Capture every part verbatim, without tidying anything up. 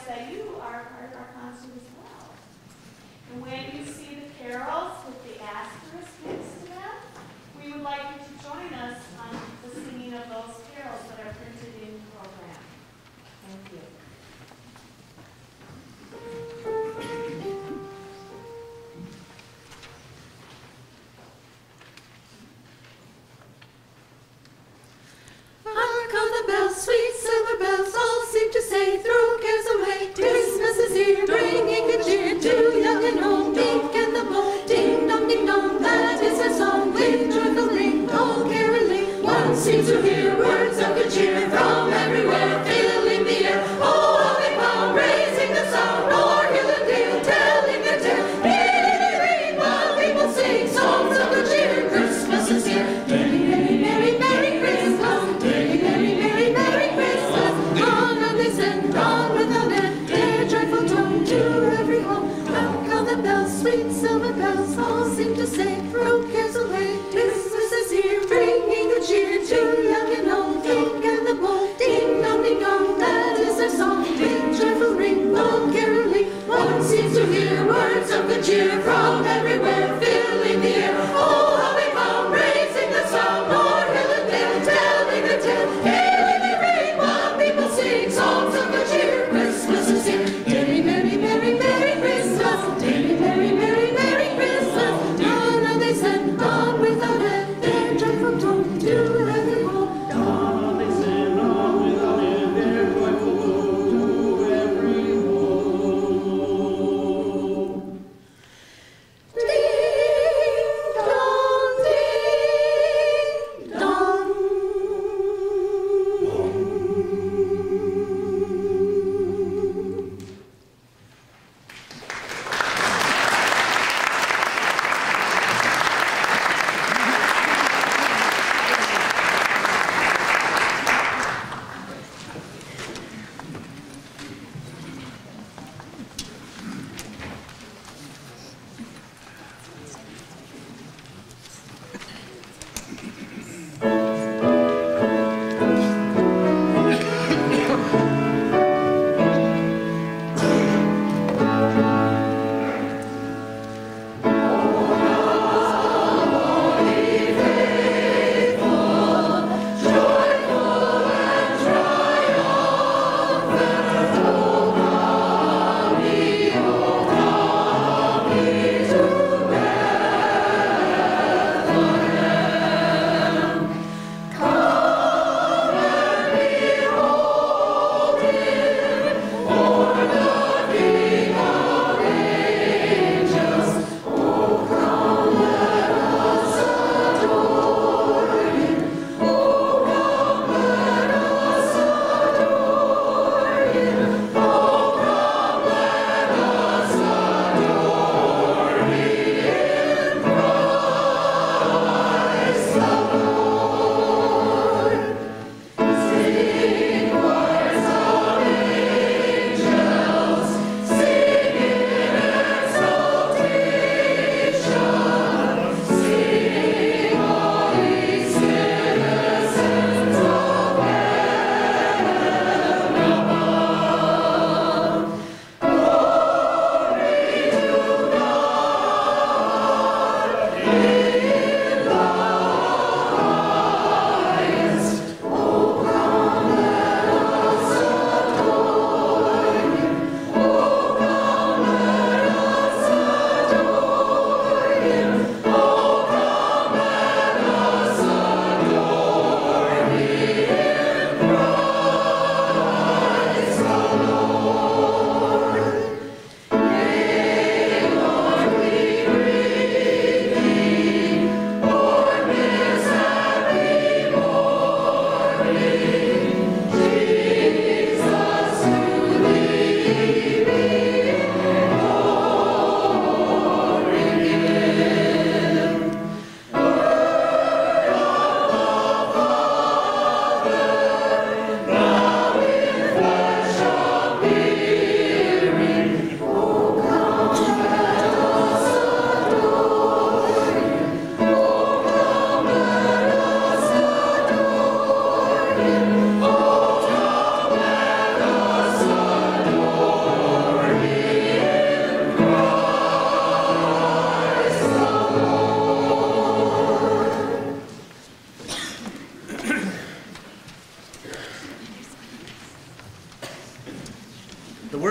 that you are part of our concert as well. And when you see the carols with the asterisk next to them, we would like you to join us on the singing of those carols that are printed in the program. Thank you. Hark on the bells, sweet silver bells, all seem to say, throw cares away. Christmas is here, bringing good cheer to young and old, meek and the bold. Ding dong, ding dong, that is our song, with joyful ring.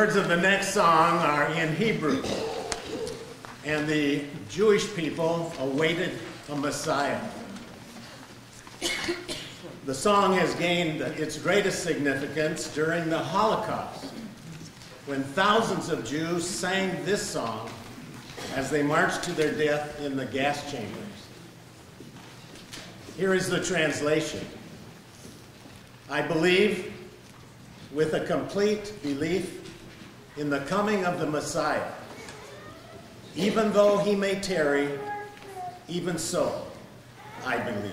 words of the next song are in Hebrew, and the Jewish people awaited a Messiah. The song has gained its greatest significance during the Holocaust, when thousands of Jews sang this song as they marched to their death in the gas chambers. Here is the translation. I believe, with a complete belief in the coming of the Messiah, even though he may tarry, even so I believe.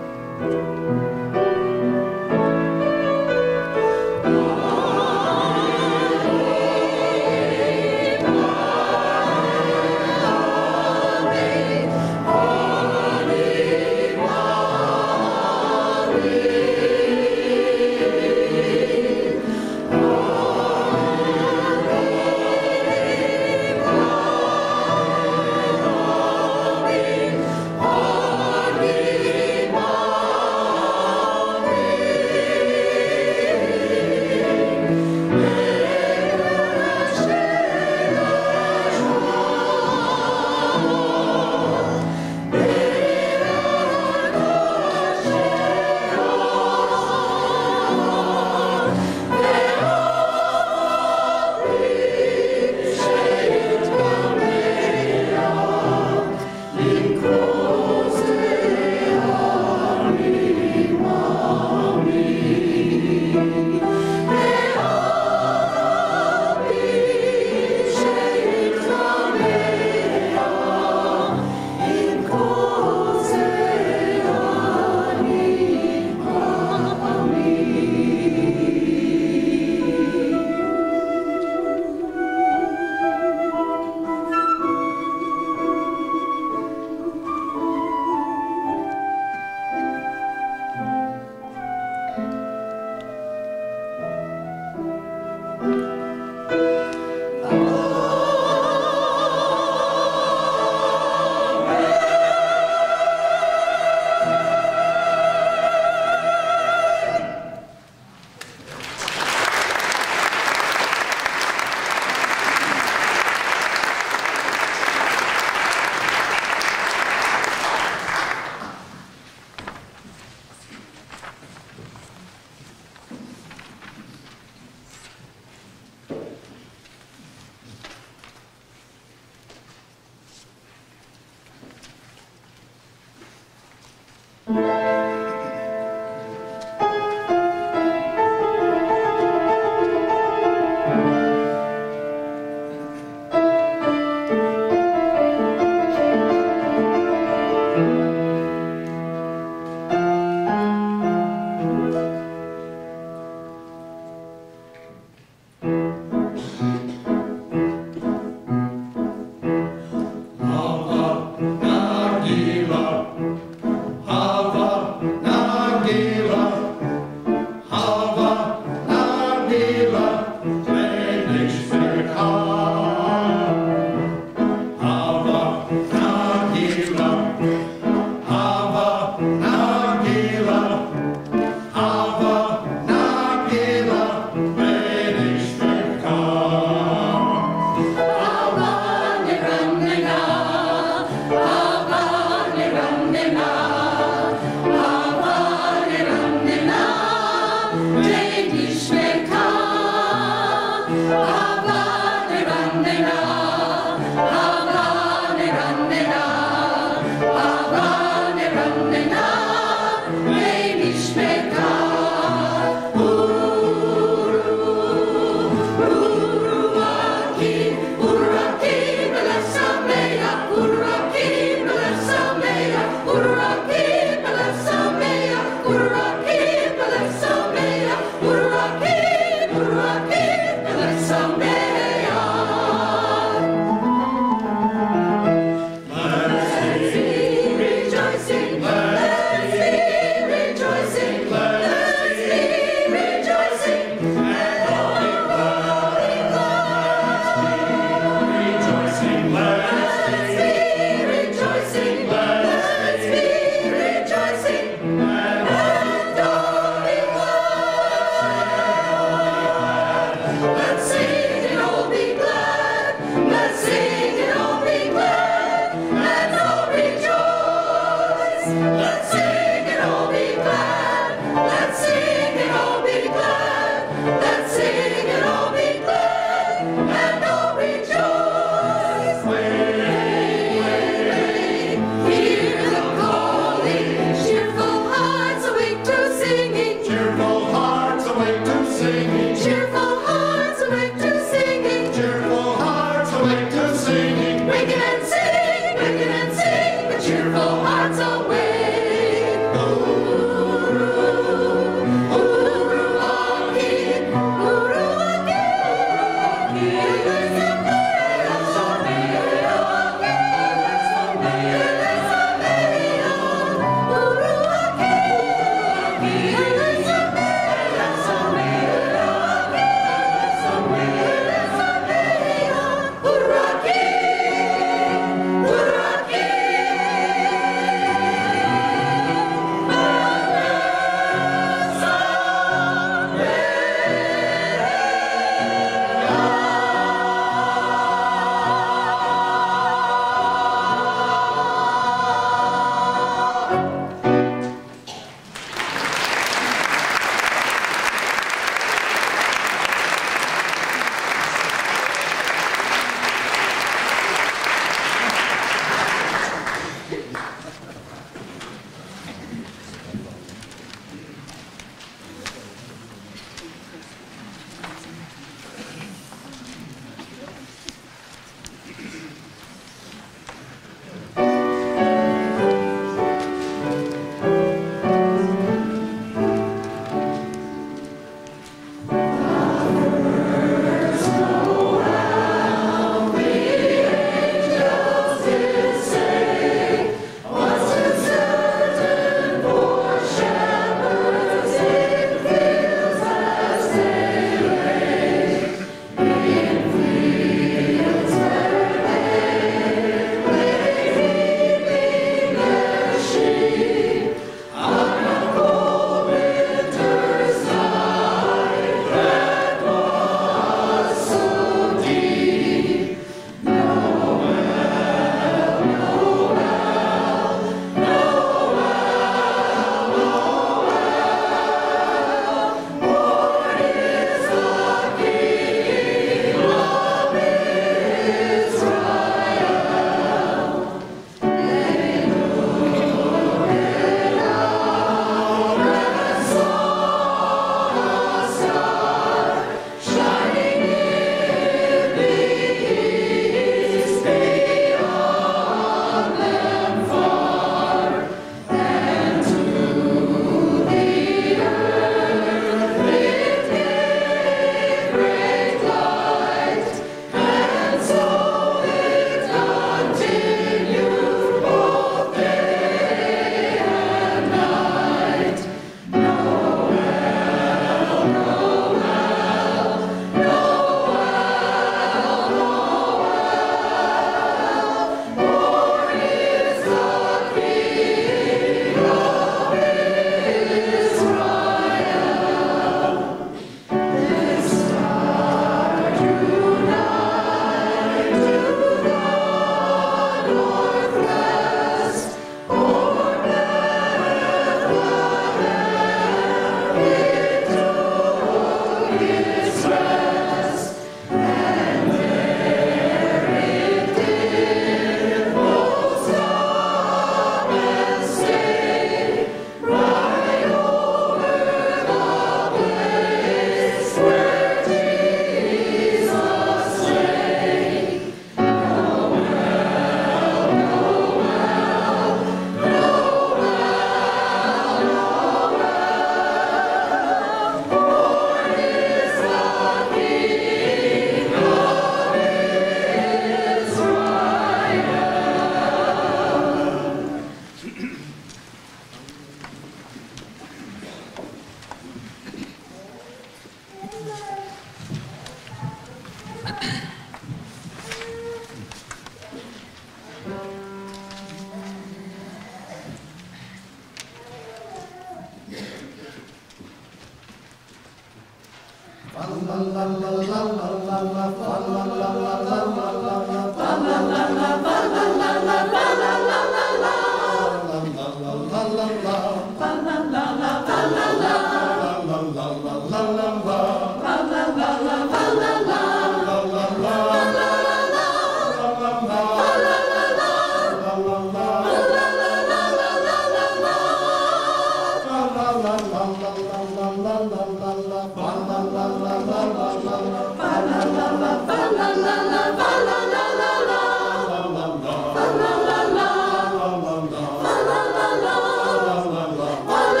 La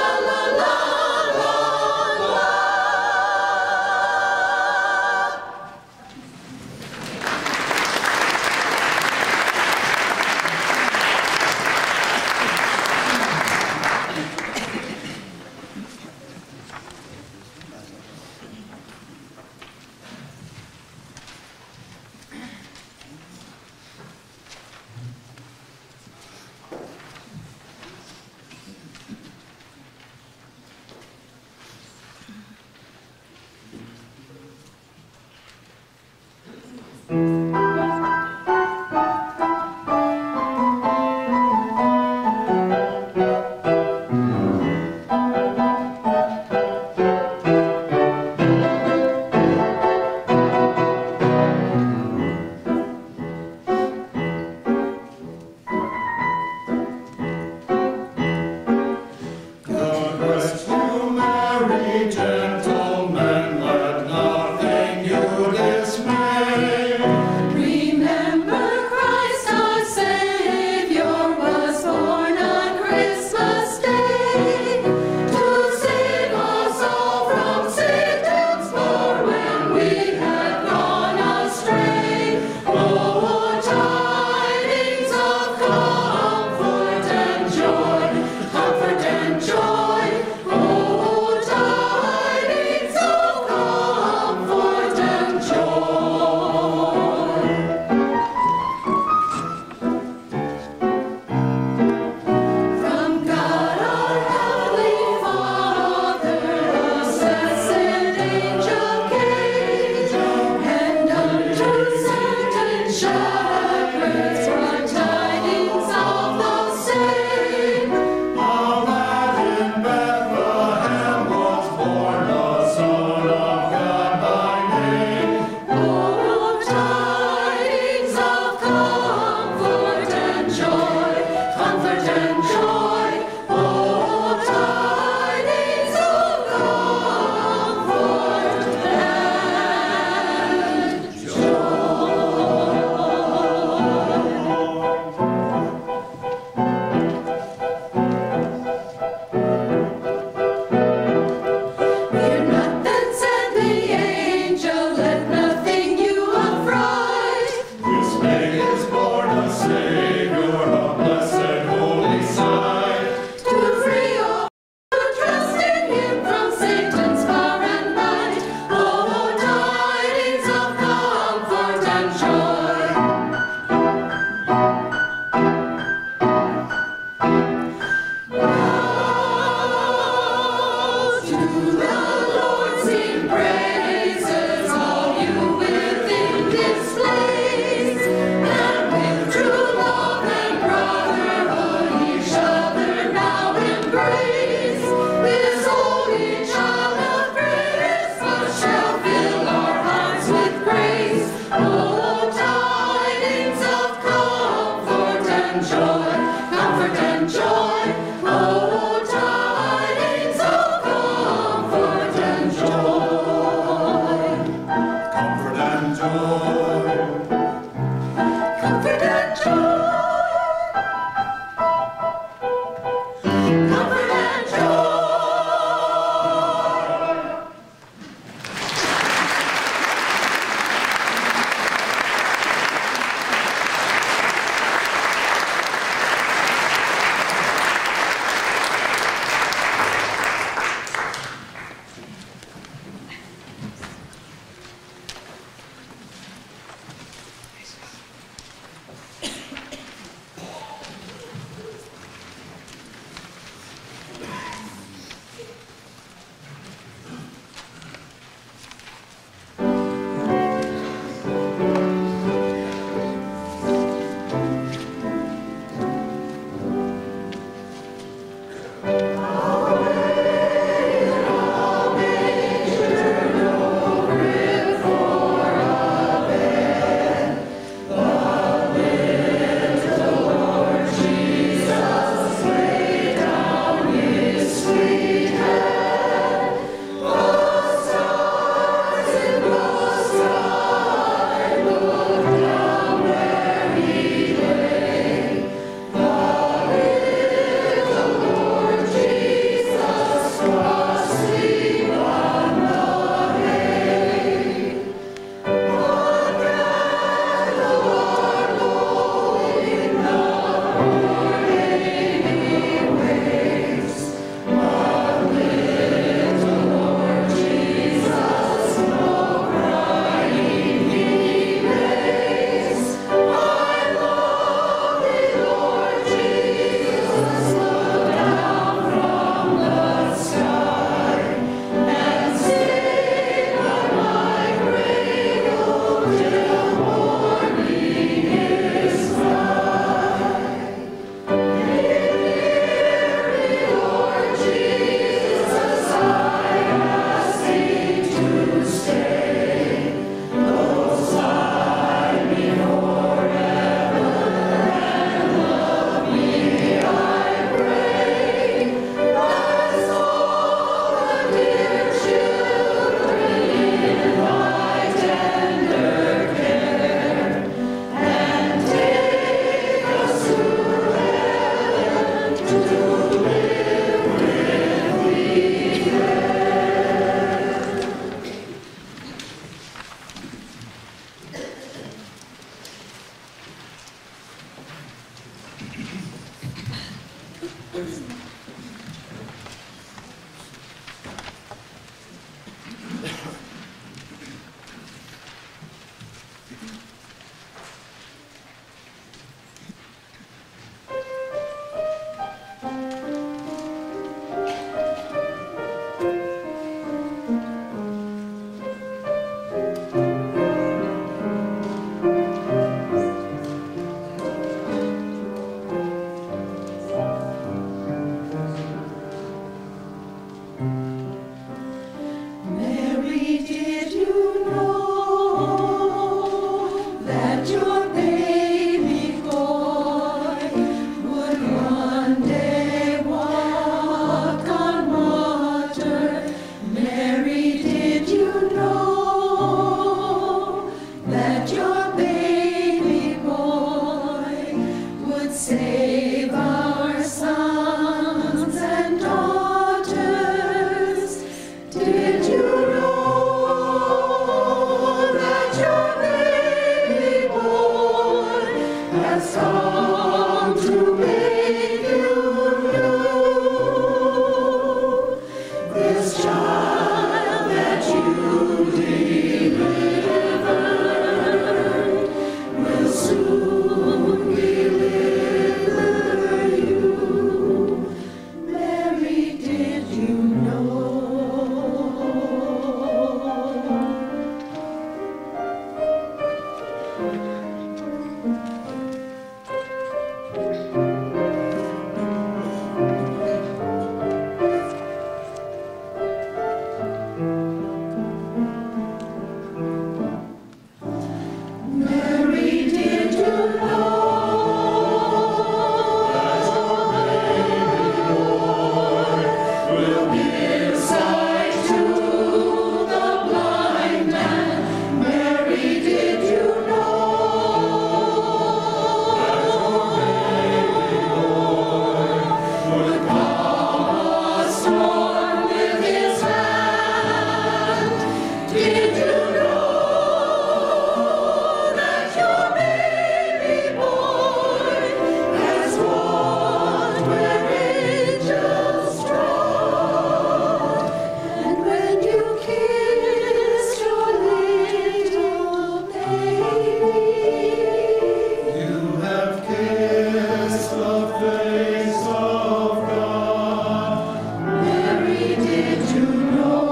did you know?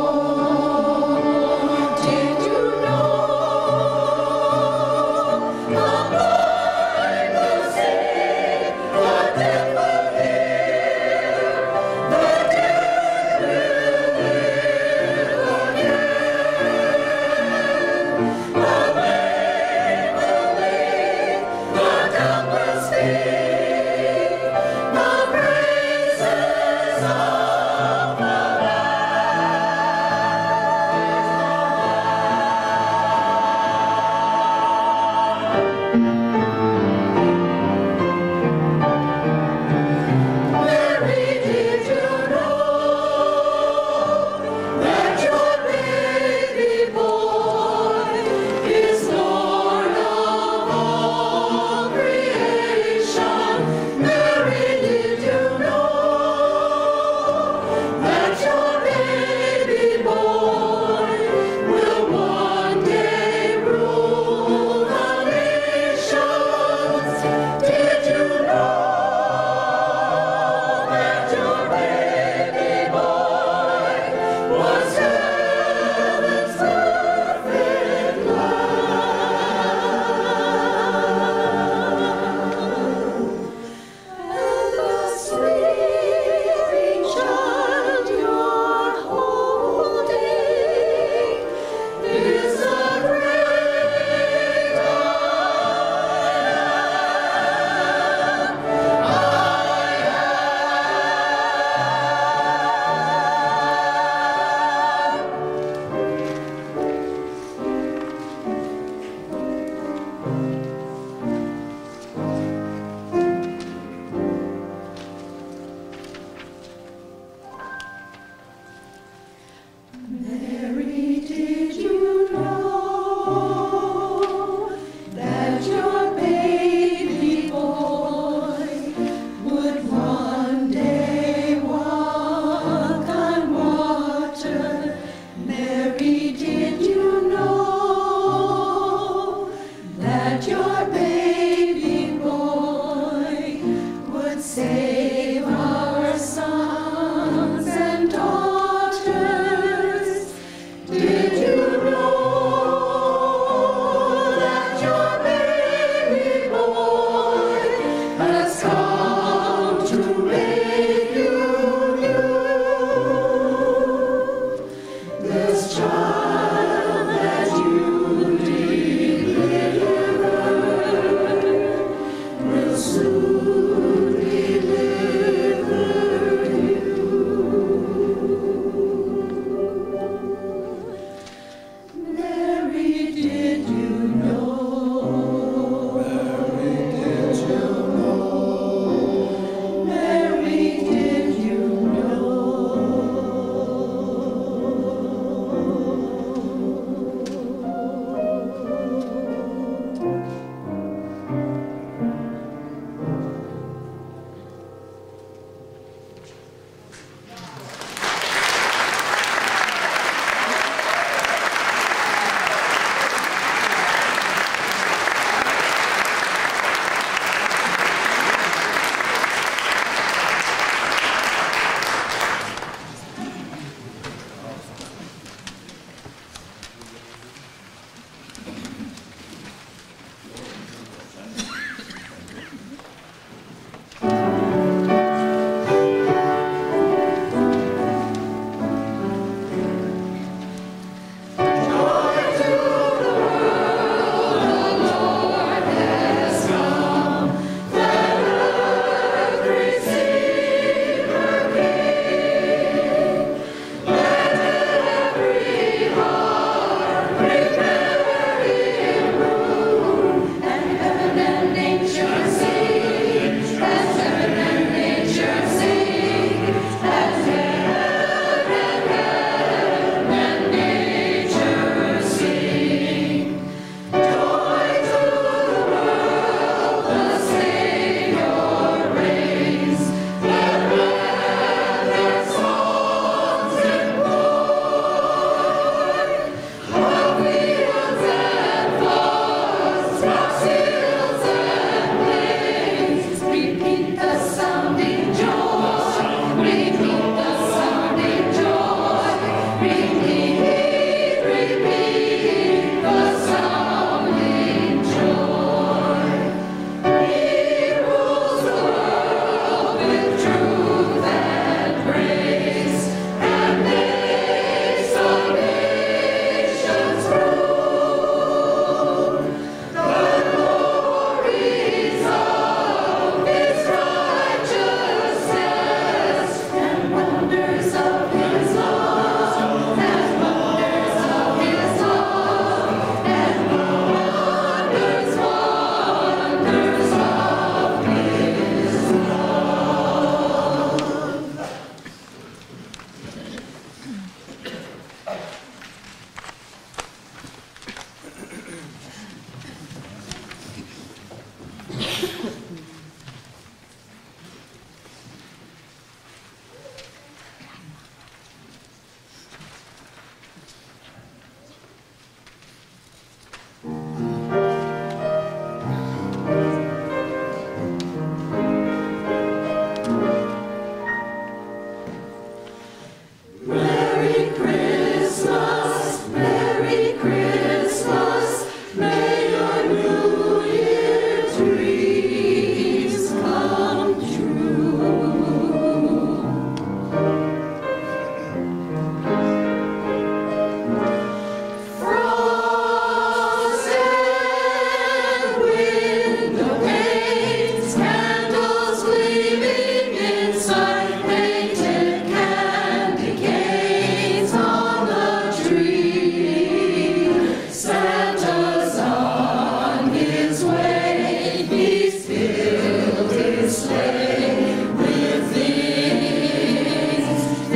Did you know? The blind will see, the deaf will hear, the dead will live again. The lame will leap, the dumb will speak, the praises of the Lamb.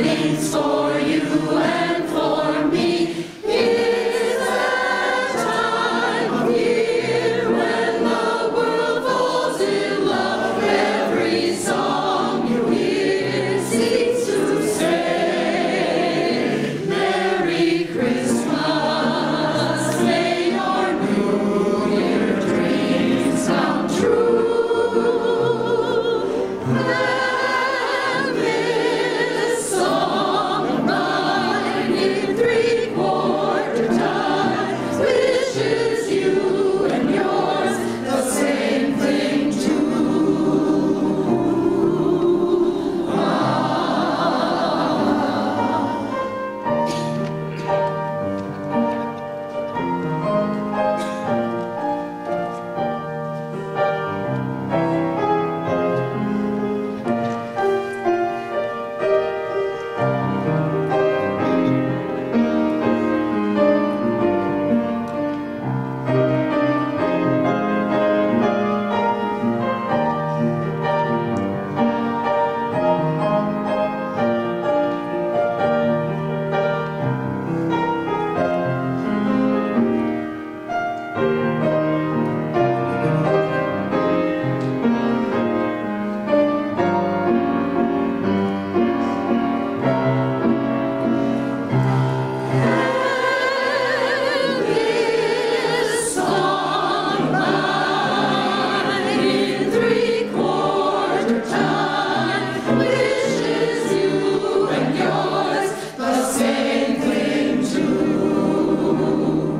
things for you and for me. Is that time of year when the world falls in love. Every song you hear seems to say, Merry Christmas. May your New Year dreams come true. And this song of mine in three-quarter time wishes you and yours the same thing too. This song of mine in three-quarter time wishes you and yours the same thing too.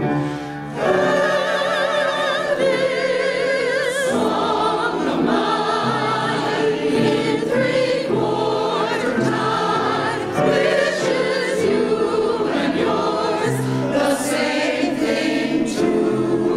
And this song of mine in three-quarter time wishes you and yours the same thing too.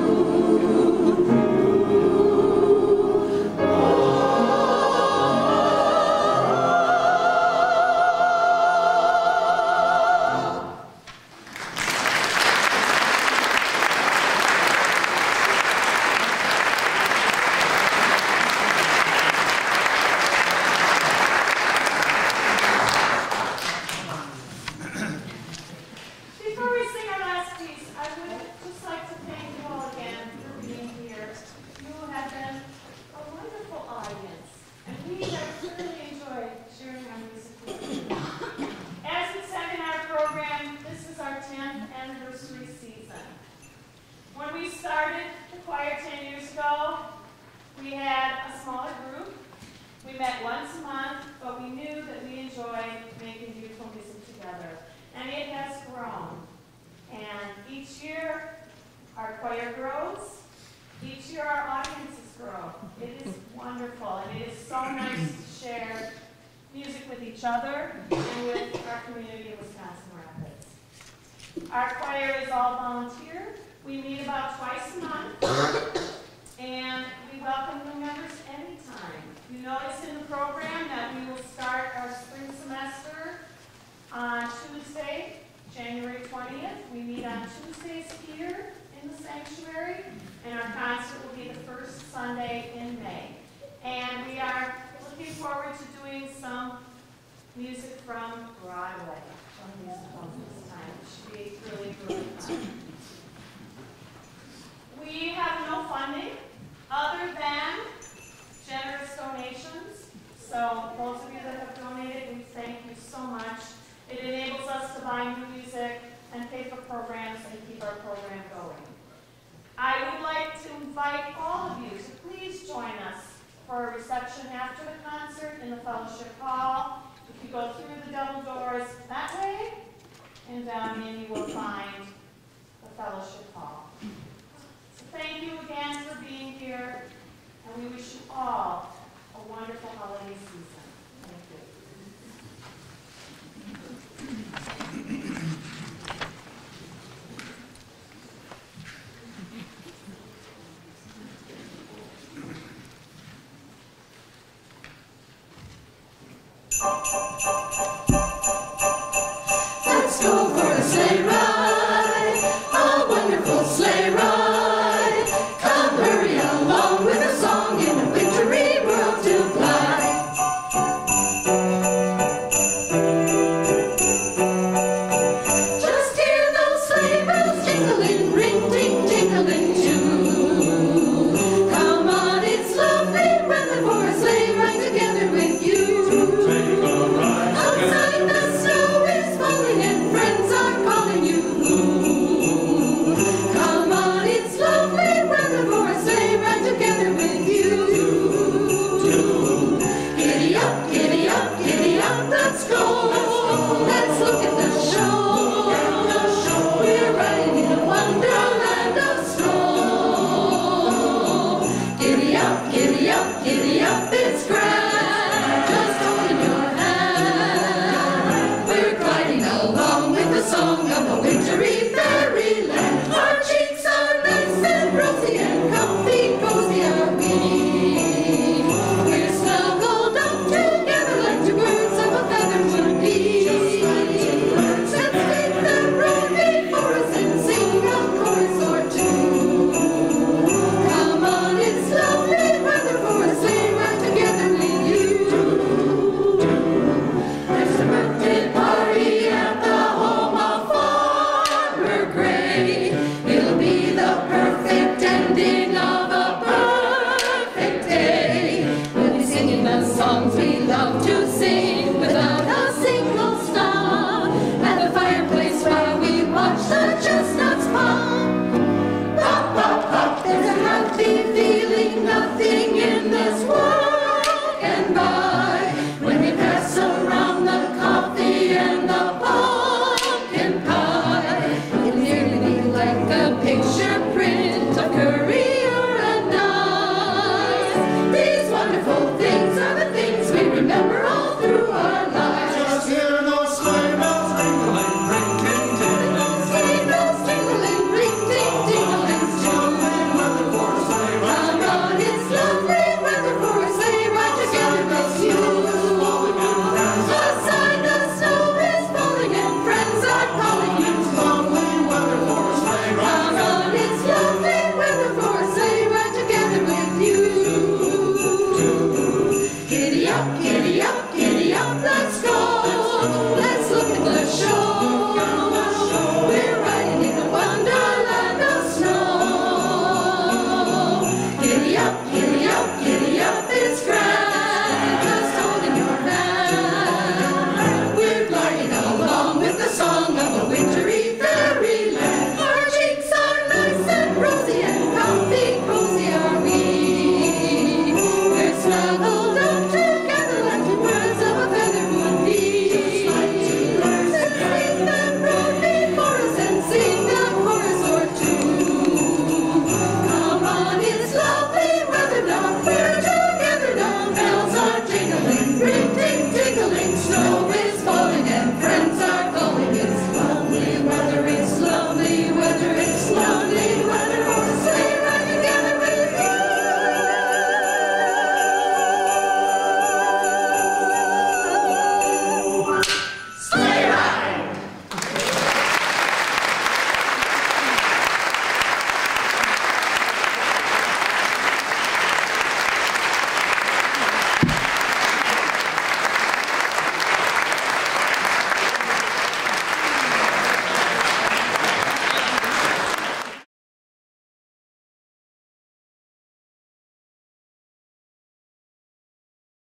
Before we sing our last piece, I would just like to thank you all again for being here. You have been a wonderful audience, and we have really enjoyed sharing our music with you. As we said in our program, this is our tenth anniversary season. When we started the choir ten years ago, we had a smaller group. We met once a month, but we knew that we enjoyed making beautiful music together. And it has grown. And each year, our choir grows. Each year, our audiences grow. It is wonderful, and it is so nice to share music with each other and with our community of Wisconsin Rapids. Our choir is all volunteer. We meet about twice a month, and we welcome new members anytime. You notice in the program that we will start our spring semester on Tuesday, January twentieth. We meet on Tuesdays here in the sanctuary, and our concert will be the first Sunday in May. And we are looking forward to doing some music from Broadway, some musicals this time. It should be really, really fun. We have no funding other than generous donations. So those of you that have donated, we thank you so much. It enables us to buy new music and pay for programs and keep our program going. I would like to invite all of you to please join us for a reception after the concert in the fellowship hall. If you go through the double doors that way and down in, you will find the fellowship hall. So thank you again for being here, and we wish you all a wonderful holiday season.